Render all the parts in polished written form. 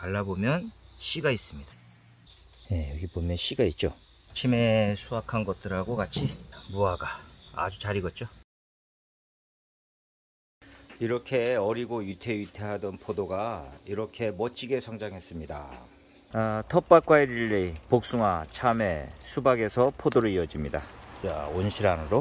발라보면 씨가 있습니다. 네, 여기 보면 씨가 있죠. 아침에 수확한 것들하고 같이 무화과 아주 잘 익었죠. 이렇게 어리고 위태위태하던 포도가 이렇게 멋지게 성장했습니다. 텃밭 과일 릴레이, 복숭아, 참외, 수박에서 포도로 이어집니다. 자, 온실 안으로.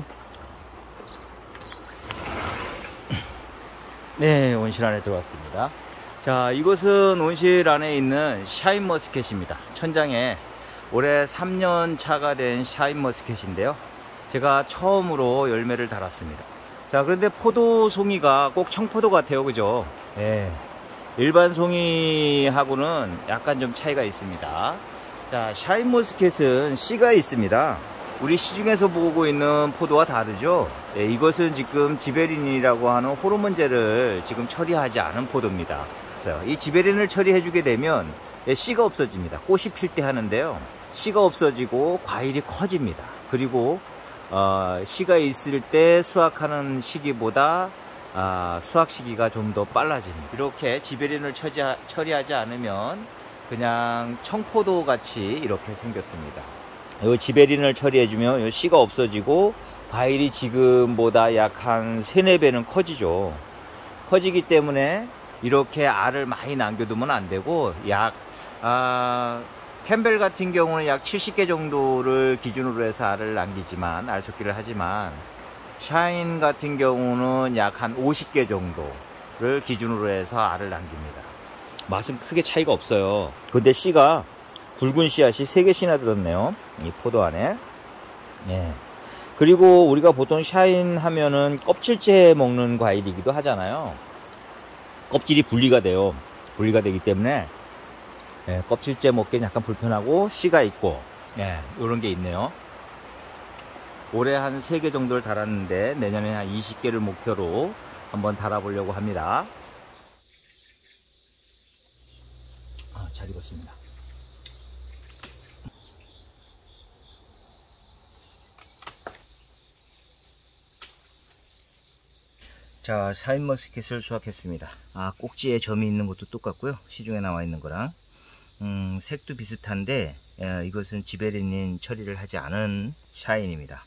네, 온실 안에 들어왔습니다. 자, 이곳은 온실 안에 있는 샤인머스켓입니다. 천장에 올해 3년 차가 된 샤인머스켓인데요. 제가 처음으로 열매를 달았습니다. 자, 그런데 포도 송이가 꼭 청포도 같아요, 그죠? 예. 일반 송이하고는 약간 좀 차이가 있습니다. 자, 샤인머스켓은 씨가 있습니다. 우리 시중에서 보고 있는 포도와 다르죠. 예, 이것은 지금 지베린이라고 하는 호르몬제를 지금 처리하지 않은 포도입니다. 이 지베린을 처리해 주게 되면 씨가 없어집니다. 꽃이 필 때 하는데요, 씨가 없어지고 과일이 커집니다. 그리고 씨가 있을 때 수확하는 시기보다 수확 시기가 좀 더 빨라집니다. 이렇게 지베린을 처리하지 않으면 그냥 청포도 같이 이렇게 생겼습니다. 이 지베린을 처리해주면 이 씨가 없어지고 과일이 지금보다 약 한 3-4배는 커지죠. 커지기 때문에 이렇게 알을 많이 남겨두면 안 되고, 캠벨 같은 경우는 약 70개 정도를 기준으로 해서 알을 남기지만, 알 섞기를 하지만, 샤인 같은 경우는 약 한 50개 정도를 기준으로 해서 알을 남깁니다. 맛은 크게 차이가 없어요. 근데 씨가 굵은 씨앗이 3개씩이나 들었네요, 이 포도 안에. 예. 그리고 우리가 보통 샤인 하면은 껍질째 먹는 과일이기도 하잖아요. 껍질이 분리가 돼요. 분리가 되기 때문에 껍질째 먹기는 약간 불편하고 씨가 있고, 이런 게 있네요. 올해 한 3개 정도를 달았는데 내년에 한 20개를 목표로 한번 달아보려고 합니다. 잘 익었습니다. 자, 샤인머스켓을 수확했습니다. 꼭지에 점이 있는 것도 똑같고요. 시중에 나와 있는 거랑 색도 비슷한데 이것은 지베린인 처리를 하지 않은 샤인입니다.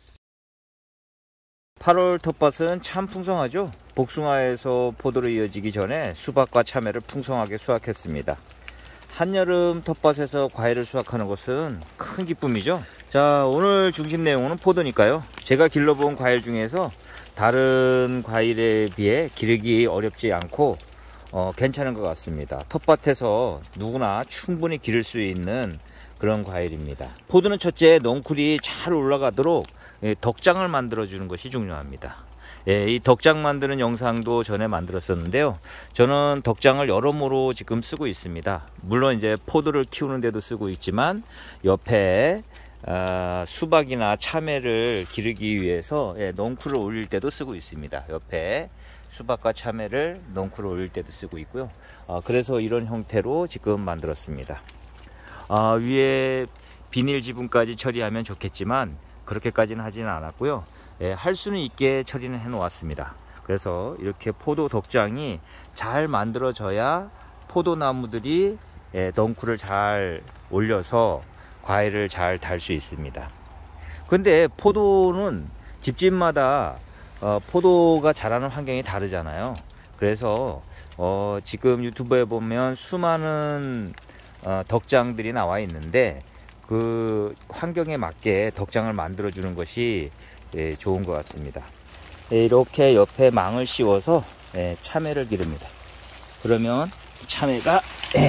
8월 텃밭은 참 풍성하죠. 복숭아에서 포도로 이어지기 전에 수박과 참외를 풍성하게 수확했습니다. 한여름 텃밭에서 과일을 수확하는 것은 큰 기쁨이죠. 자, 오늘 중심 내용은 포도니까요. 제가 길러본 과일 중에서 다른 과일에 비해 기르기 어렵지 않고 괜찮은 것 같습니다. 텃밭에서 누구나 충분히 기를 수 있는 그런 과일입니다. 포도는 첫째, 넝쿨이 잘 올라가도록 덕장을 만들어 주는 것이 중요합니다. 이 덕장 만드는 영상도 전에 만들었었는데요, 저는 덕장을 여러모로 지금 쓰고 있습니다. 물론 이제 포도를 키우는 데도 쓰고 있지만 옆에 수박이나 참외를 기르기 위해서 넝쿨을 올릴 때도 쓰고 있습니다. 옆에 수박과 참외를 넝쿨을 올릴 때도 쓰고 있고요. 그래서 이런 형태로 지금 만들었습니다. 위에 비닐 지붕까지 처리하면 좋겠지만 그렇게까지는 하지는 않았고요. 할 수는 있게 처리는 해 놓았습니다. 그래서 이렇게 포도 덕장이 잘 만들어져야 포도나무들이 넝쿨을 잘 올려서 과일을 잘 달 수 있습니다. 근데 포도는 집집마다 포도가 자라는 환경이 다르잖아요. 그래서 지금 유튜브에 보면 수많은 덕장들이 나와 있는데 그 환경에 맞게 덕장을 만들어 주는 것이 좋은 것 같습니다. 이렇게 옆에 망을 씌워서 참외를 기릅니다. 그러면 참외가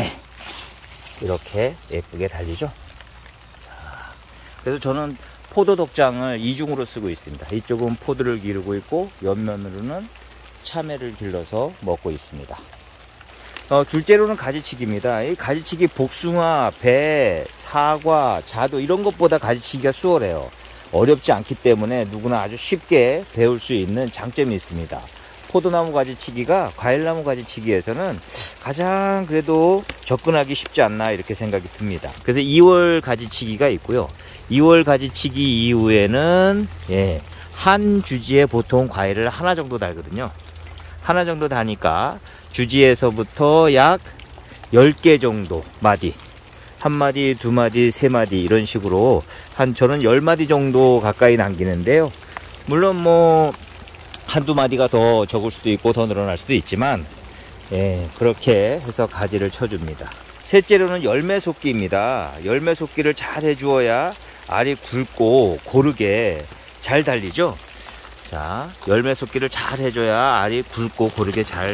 이렇게 예쁘게 달리죠. 그래서 저는 포도 덕장을 이중으로 쓰고 있습니다. 이쪽은 포도를 기르고 있고 옆면으로는 참외를 길러서 먹고 있습니다. 둘째로는 가지치기입니다. 이 가지치기 복숭아, 배, 사과, 자두 이런 것보다 가지치기가 수월해요. 어렵지 않기 때문에 누구나 아주 쉽게 배울 수 있는 장점이 있습니다. 포도나무 가지치기가 과일나무 가지치기에서는 가장 그래도 접근하기 쉽지 않나 이렇게 생각이 듭니다. 그래서 2월 가지치기가 있고요. 2월 가지치기 이후에는 한 주지에 보통 과일을 하나 정도 달거든요. 하나 정도 다니까 주지에서부터 약 10개 정도 마디, 한 마디, 두 마디, 세 마디 이런 식으로 저는 10마디 정도 가까이 남기는데요. 물론 뭐 한두 마디가 더 적을 수도 있고 더 늘어날 수도 있지만, 예, 그렇게 해서 가지를 쳐줍니다. 셋째로는 열매 솟기입니다. 열매 솟기를 잘 해주어야 알이 굵고 고르게 잘 달리죠. 자, 열매 솟기를 잘 해줘야 알이 굵고 고르게 잘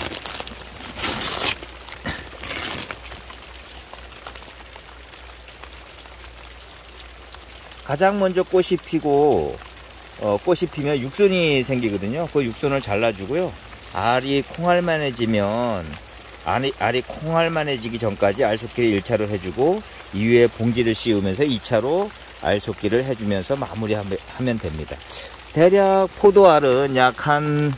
가장 먼저 꽃이 피고 꽃이 피면 육손이 생기거든요. 그 육손을 잘라주고요. 알이 콩알만해지면 알이 콩알만해지기 전까지 알속기를 1차로 해주고 이후에 봉지를 씌우면서 2차로 알속기를 해주면서 마무리하면 됩니다. 대략 포도알은 약 한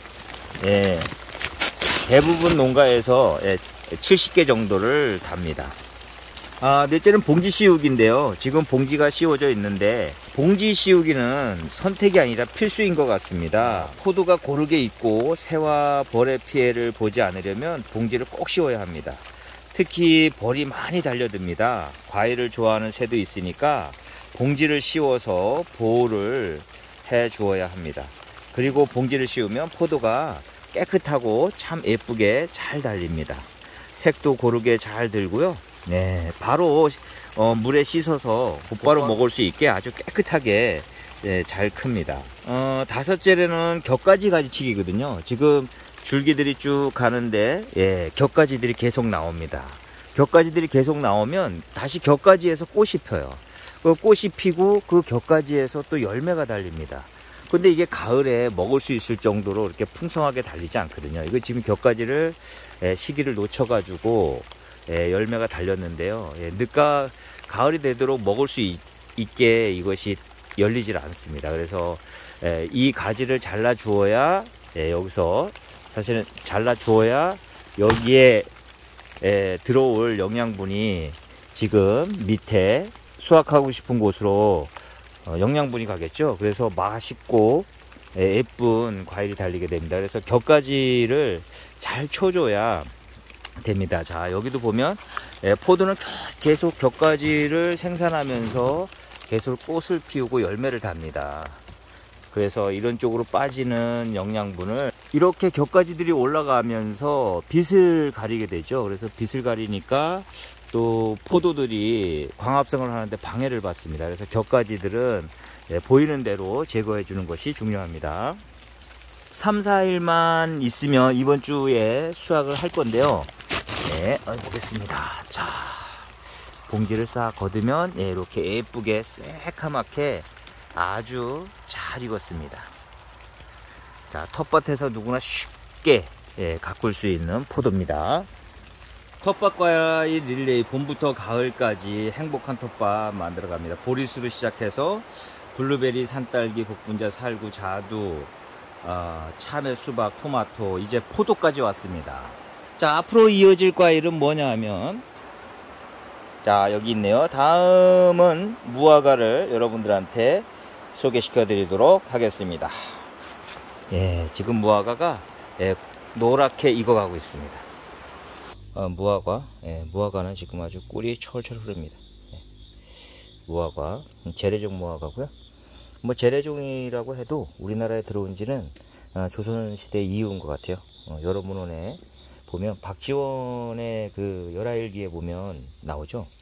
대부분 농가에서 70개 정도를 답니다. 넷째는 봉지 씌우기인데요. 지금 봉지가 씌워져 있는데 봉지 씌우기는 선택이 아니라 필수인 것 같습니다. 포도가 고르게 있고 새와 벌의 피해를 보지 않으려면 봉지를 꼭 씌워야 합니다. 특히 벌이 많이 달려듭니다. 과일을 좋아하는 새도 있으니까 봉지를 씌워서 보호를 해 주어야 합니다. 그리고 봉지를 씌우면 포도가 깨끗하고 참 예쁘게 잘 달립니다. 색도 고르게 잘 들고요. 네, 바로 물에 씻어서 곧바로 먹을 수 있게 아주 깨끗하게 잘 큽니다. 다섯째로는 격가지 가지치기거든요. 지금 줄기들이 쭉 가는데 격가지들이 계속 나옵니다. 격가지들이 계속 나오면 다시 격가지에서 꽃이 펴요. 그 꽃이 피고 그 격가지에서 또 열매가 달립니다. 근데 이게 가을에 먹을 수 있을 정도로 이렇게 풍성하게 달리지 않거든요. 이거 지금 격가지를 시기를 놓쳐 가지고 열매가 달렸는데요. 가을이 되도록 먹을 수 있게 이것이 열리질 않습니다. 그래서 이 가지를 잘라 주어야 여기서 사실은 잘라 주어야 여기에 들어올 영양분이 지금 밑에 수확하고 싶은 곳으로 영양분이 가겠죠. 그래서 맛있고 예쁜 과일이 달리게 됩니다. 그래서 격가지를 잘 쳐줘야 됩니다. 자, 여기도 보면 포도는 계속 격가지를 생산하면서 계속 꽃을 피우고 열매를 답니다. 그래서 이런 쪽으로 빠지는 영양분을 이렇게 격가지들이 올라가면서 빛을 가리게 되죠. 그래서 빛을 가리니까 또 포도들이 광합성을 하는데 방해를 받습니다. 그래서 격가지들은 보이는 대로 제거해 주는 것이 중요합니다. 3, 4일만 있으면 이번 주에 수확을 할 건데요. 보겠습니다. 자, 봉지를 싹 걷으면 이렇게 예쁘게 새카맣게 아주 잘 익었습니다. 자, 텃밭에서 누구나 쉽게 가꿀 수 있는 포도입니다. 텃밭과의 릴레이, 봄부터 가을까지 행복한 텃밭 만들어 갑니다. 보리수로 시작해서 블루베리, 산딸기, 복분자, 살구, 자두, 참외, 수박, 토마토, 이제 포도까지 왔습니다. 자, 앞으로 이어질 과일은 뭐냐 하면, 자, 여기 있네요. 다음은 무화과를 여러분들한테 소개시켜 드리도록 하겠습니다. 지금 무화과가 노랗게 익어가고 있습니다. 무화과는 지금 아주 꿀이 철철 흐릅니다. 무화과, 재래종 무화과고요. 뭐 재래종이라고 해도 우리나라에 들어온 지는 조선시대 이후인 것 같아요. 여러 문헌에 보면 박지원의 그 열하일기에 보면 나오죠.